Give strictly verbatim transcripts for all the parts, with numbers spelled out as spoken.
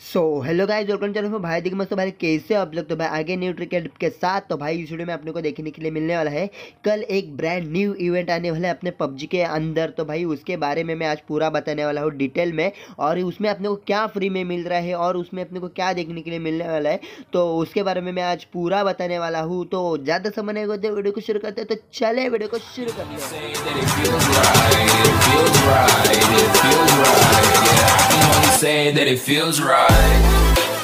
सो hello guys, welcome channel में भाई दिख मस्त भाई कैसे आप लोग। तो भाई आगे न्यू क्रिकेट के साथ तो भाई इस वीडियो में अपने को देखने के लिए मिलने वाला है कल एक ब्रांड न्यू इवेंट आने वाला है अपने पबजी के अंदर। तो भाई उसके बारे में मैं आज पूरा बताने वाला हूँ डिटेल में, और उसमें अपने को क्या फ्री में मिल रहा है और उसमें अपने को क्या देखने के लिए मिलने वाला है, तो उसके बारे में मैं आज पूरा बताने वाला हूँ। तो ज़्यादा समय नहीं होते, वीडियो को शुरू करते हैं। तो चले वीडियो को शुरू करते हैं।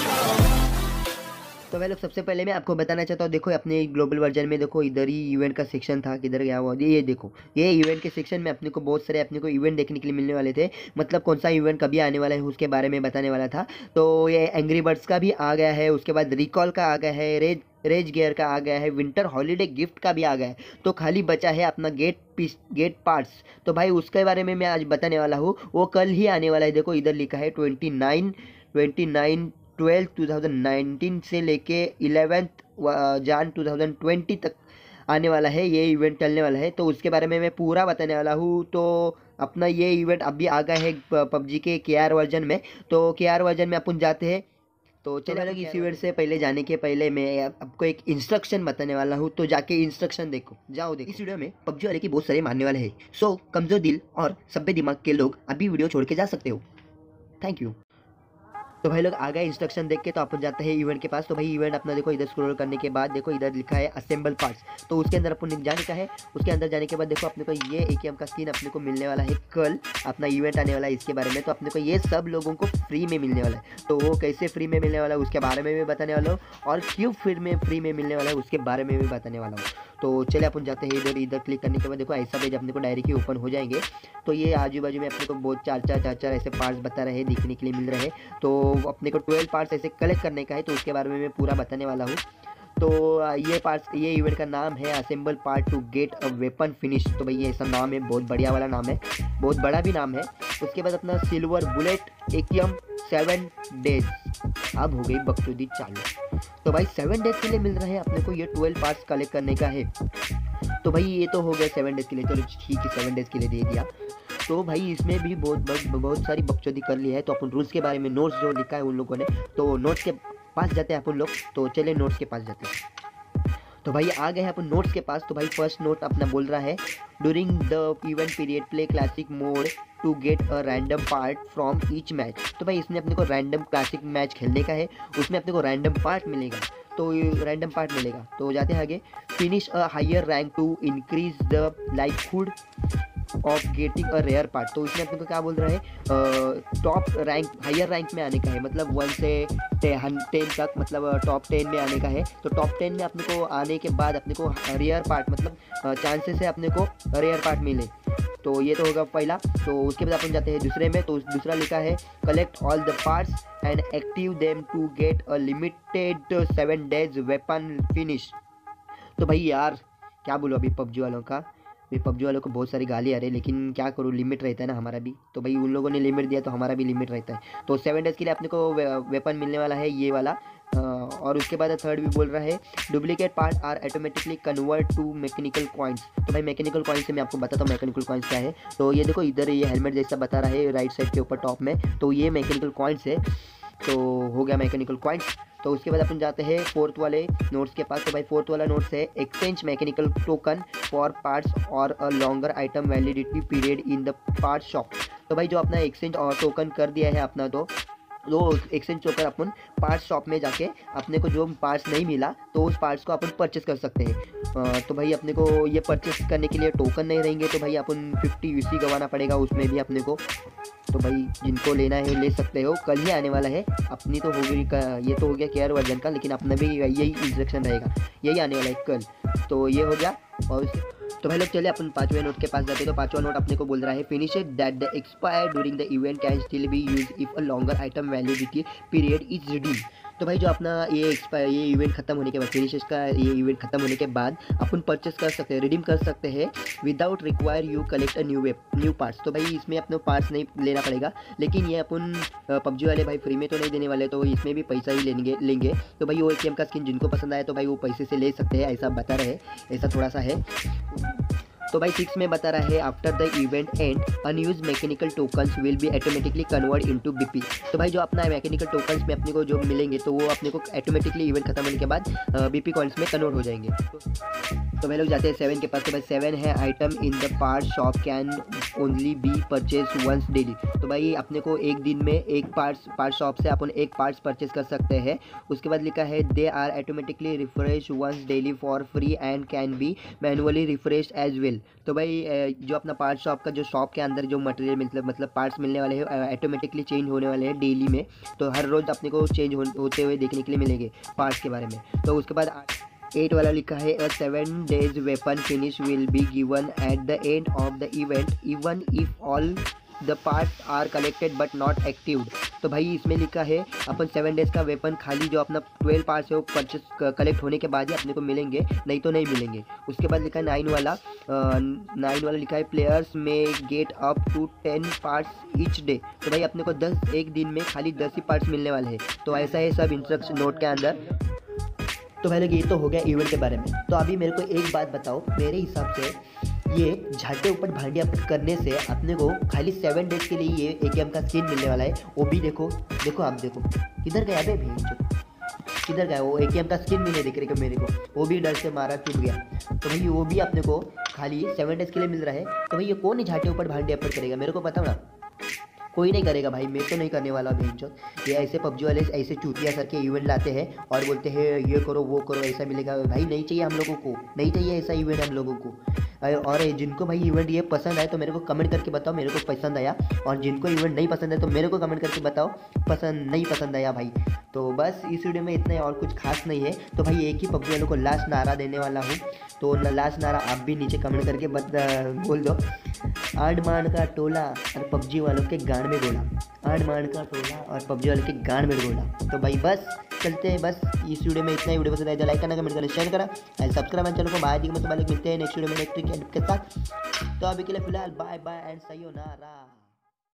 तो भाई लोग सबसे पहले मैं आपको बताना चाहता हूँ, देखो अपने ग्लोबल वर्जन में देखो इधर ही इवेंट का सेक्शन था, किधर गया हुआ ये देखो, ये इवेंट के सेक्शन में अपने को बहुत सारे अपने को इवेंट देखने के लिए मिलने वाले थे। मतलब कौन सा इवेंट कभी आने वाला है उसके बारे में बताने वाला था। तो ये एंग्री बर्ड्स का भी आ गया है, उसके बाद रिकॉल का आ गया है, रेज रेज गियर का आ गया है, विंटर हॉलीडे गिफ्ट का भी आ गया है। तो खाली बचा है अपना गेट पीस गेट पार्ट्स। तो भाई उसके बारे में मैं आज बताने वाला हूँ, वो कल ही आने वाला है। देखो इधर लिखा है twenty nine twenty nine twelfth two thousand nineteen से लेके इलेवेंथ जान टू थाउजेंड ट्वेंटी तक आने वाला है, ये इवेंट चलने वाला है। तो उसके बारे में मैं पूरा बताने वाला हूँ। तो अपना ये इवेंट अभी आ गया है पबजी के के आर वर्जन में। तो के आर वर्जन में अपन जाते हैं। तो चलो अलग इस इवेंट से पहले जाने के पहले मैं आपको एक इंस्ट्रक्शन बताने वाला हूँ, तो जाके इंस्ट्रक्शन देखो, जाओ देखो। इस वीडियो में पबजी वाले की बहुत सारे मानने वाले हैं, सो कमजोर दिल और सभ्य दिमाग के लोग अभी वीडियो छोड़ के जा सकते हो। Thank you. तो भाई लोग आ गए इंस्ट्रक्शन देख के, तो अपन जाते हैं इवेंट के पास। तो भाई इवेंट अपना देखो, इधर स्क्रॉल करने के बाद देखो इधर लिखा है असेंबल पार्ट्स। तो उसके अंदर अपन जाने का है। उसके अंदर जाने के बाद देखो अपने को ये एकेएम का स्किन अपने को मिलने वाला है, कल अपना इवेंट आने वाला है इसके बारे में। तो अपने को ये सब लोगों को फ्री में मिलने वाला है। तो वो कैसे फ्री में मिलने वाला है उसके बारे में भी बताने वाला हूँ, और क्यों फ्री में फ्री में मिलने वाला है उसके बारे में भी बताने वाला हूँ। तो चले अपन जाते हैं इधर। इधर क्लिक करने के बाद देखो ऐसा पेज अपने को डायरेक्टली ओपन हो जाएंगे। तो ये आजू बाजू में अपने को बहुत चार चार चार चार ऐसे पार्ट्स बता रहे हैं, दिखने के लिए मिल रहे हैं। तो अपने को ट्वेल्व पार्ट्स ऐसे कलेक्ट करने का है, तो उसके बारे में मैं पूरा बताने वाला हूँ। तो ये पार्ट्स, ये इवेंट का नाम है assemble part to get a weapon finish. तो भाई ये ऐसा नाम है, बहुत बढ़िया वाला नाम है, बहुत बड़ा भी नाम है। उसके बाद अपना silver bullet AKM seven days अब हो गई बकचोदी चालू। तो भाई सेवन डेज के लिए मिल रहा है अपने को, ये ट्वेल्व पार्ट्स कलेक्ट करने का है। तो भाई ये तो हो गया सेवन डेज के लिए, चलो ठीक है सेवन डेज के लिए दे दिया। तो भाई इसमें भी बहुत बहुत बहुत सारी बकचोदी कर ली है। तो अपन रूल्स के बारे में नोट्स जो लिखा है उन लोगों ने, तो नोट्स के पास जाते हैं अपन लोग। तो चलिए नोट्स के पास जाते हैं। तो भाई आ गए हैं अपन नोट्स के पास। तो भाई फर्स्ट नोट अपना बोल रहा है, during the event period play classic mode to get a random part from each match. तो भाई इसमें अपने को रैंडम क्लासिक मैच खेलने का है, उसमें अपने को रैंडम पार्ट मिलेगा। तो रैंडम पार्ट मिलेगा। तो जाते हैं आगे, finish a higher rank to increase the likelihood of getting a rare part. तो इसमें अपने को क्या बोल रहा है, टॉप रैंक हायर रैंक में आने का है, मतलब वन से टेन तक, मतलब टॉप टेन में आने का है। तो टॉप टेन में अपने को आने के बाद अपने को रेयर पार्ट, मतलब चांसेस है अपने को रेयर पार्ट मिले। तो ये तो होगा पहला। तो उसके बाद अपन जाते हैं दूसरे में। तो दूसरा लिखा है, collect all the parts and active them to get a limited seven days weapon finish. तो भाई यार क्या बोलो अभी पबजी वालों का, भाई पबजी वालों को बहुत सारी गाली आ रही है, लेकिन क्या करूँ, लिमिट रहता है ना हमारा भी। तो भाई उन लोगों ने लिमिट दिया तो हमारा भी लिमिट रहता है। तो सेवन डेज़ के लिए अपने को वे, वेपन मिलने वाला है ये वाला। और उसके बाद थर्ड भी बोल रहा है, duplicate part are automatically convert to mechanical coins. तो भाई मैकेनिकल कॉइन्स से मैं आपको बताता हूँ मैकेनिकल कॉइन्स क्या है। तो ये देखो इधर ये हेलमेट जैसा बता रहा है राइट साइड के ऊपर टॉप में, तो ये मैकेनिकल कॉइन्स है। तो हो गया मैकेनिकल कॉइन्स। तो उसके बाद अपन जाते हैं फोर्थ वाले नोट्स के पास। तो भाई फोर्थ वाला नोट्स है, exchange mechanical token for parts और a longer item validity period in the part shop. तो भाई जो अपना एक्सचेंज और टोकन कर दिया है अपना, तो वो एक्सचेंज होकर अपन पार्ट्स शॉप में जाके अपने को जो पार्ट्स नहीं मिला तो उस पार्ट्स को अपन परचेस कर सकते हैं। तो भाई अपने को ये परचेस करने के लिए टोकन नहीं रहेंगे, तो भाई अपन फिफ्टी यूसी गंवाना पड़ेगा उसमें भी अपने को। तो भाई जिनको लेना है ले सकते हो, कल ही आने वाला है। अपनी तो हो गई का, ये तो हो गया केयर वर्जन का, लेकिन अपना भी यही इंस्ट्रक्शन रहेगा, यही आने वाला है कल। तो ये हो गया। और तो भाई लोग चले अपन पांचवें नोट के पास जाते हैं। तो पांचवा नोट अपने को बोल रहा है, finish it that the expire during the event can still be use if a longer item validity period is redeem. तो भाई जो अपना ये एक्सपायर ये इवेंट खत्म होने के बाद, फिनिश का ये इवेंट खत्म होने के बाद अपन परचेस कर सकते हैं, रिडीम कर सकते हैं without require you collect a new web new parts. तो भाई इसमें अपने पार्ट्स नहीं लेना पड़ेगा, लेकिन ये अपन पबजी वाले भाई फ्री में तो नहीं देने वाले, तो इसमें भी पैसा ही लेंगे लेंगे तो भाई वो एकेएम का स्किन जिनको पसंद आए तो भाई वो पैसे से ले सकते हैं, ऐसा बता रहे, ऐसा थोड़ा सा है। तो भाई सिक्स में बता रहा है after the event end unused mechanical tokens will be automatically convert into BP. तो भाई जो अपना मैकेनिकल टोकन्स में अपने को जो मिलेंगे तो वो अपने को ऑटोमेटिकली इवेंट खत्म होने के बाद बीपी कॉइन्स में कन्वर्ट हो जाएंगे। तो भाई लोग जाते हैं सेवन के पास। तो भाई सेवन है item in the part shop can only be purchase once daily. तो भाई अपने को एक दिन में एक पार्ट्स पार्ट शॉप से अपन एक पार्ट्स परचेज कर सकते हैं। उसके बाद लिखा है they are automatically refresh once daily for free and can be manually refresh as well. तो भाई जो अपना पार्ट शॉप का जो शॉप के अंदर जो मटेरियल मतलब मतलब पार्ट्स मिलने वाले हैं ऑटोमेटिकली चेंज होने वाले हैं डेली में। तो हर रोज़ अपने को चेंज हो, होते हुए देखने के लिए मिलेंगे पार्ट्स के बारे में। तो उसके बाद एट वाला लिखा है a seven days weapon finish will be given at the end of the event even if all the parts are collected but not activated. तो भाई इसमें लिखा है अपन सेवन डेज़ का वेपन खाली जो अपना ट्वेल्व पार्ट्स है वो परचेस कलेक्ट होने के बाद ही अपने को मिलेंगे, नहीं तो नहीं मिलेंगे। उसके बाद लिखा है नाइन वाला नाइन वाला लिखा है प्लेयर्स में get up to ten parts each day. तो भाई अपने को दस एक दिन में खाली दस ही पार्ट्स मिलने वाले हैं। तो ऐसा है सब इंस्ट्रक्शन नोट के अंदर। तो पहले ये तो हो गया इवेंट के बारे में। तो अभी मेरे को एक बात बताओ, मेरे हिसाब से ये झाटे ऊपर भांडिया करने से अपने को खाली सेवन डेज के लिए ये एटीएम का स्किन मिलने वाला है। वो भी देखो देखो आप देखो किधर गया बे भेज किधर गया वो एटीएम का स्किन भी नहीं दिख रहा मेरे को, वो भी डर से मारा टूट गया। तो भाई वो भी अपने को खाली सेवन डेज के लिए मिल रहा है। तो भाई ये कौन झाटे ऊपर भांडिया पर करेगा मेरे को बताओ ना। कोई नहीं करेगा भाई, मैं तो नहीं करने वाला भेंचो। ये ऐसे पबजी वाले ऐसे चूतिया सर के इवेंट लाते हैं और बोलते हैं ये करो वो करो ऐसा मिलेगा। भाई नहीं चाहिए हम लोगों को, नहीं चाहिए ऐसा इवेंट हम लोगों को। और जिनको भाई इवेंट ये पसंद आए तो मेरे को कमेंट करके बताओ मेरे को पसंद आया, और जिनको इवेंट नहीं पसंद है तो मेरे को कमेंट करके बताओ पसंद नहीं पसंद आया भाई। तो बस इस वीडियो में इतना है और कुछ खास नहीं है। तो भाई एक ही पबजी वालों को लास्ट नारा देने वाला हूँ। तो लास्ट नारा आप भी नीचे कमेंट करके बत, बोल दो। आंड मांड का टोला और पबजी वालों के गांड में गोला, आंड मांड का टोला और पबजी वालों के गांड में गोला। तो भाई बस चलते हैं, बस इस वीडियो में इतना ही। वीडियो पसंद आए तो लाइक करना, कमेंट करना, शेयर करना एंड सब्सक्राइब चैनल को। बाय दी मतलब मिलते हैं नेक्स्ट वीडियो में नेक्स्ट के साथ। तो अभी के लिए फिलहाल बाय बाय एंड सयोनारा।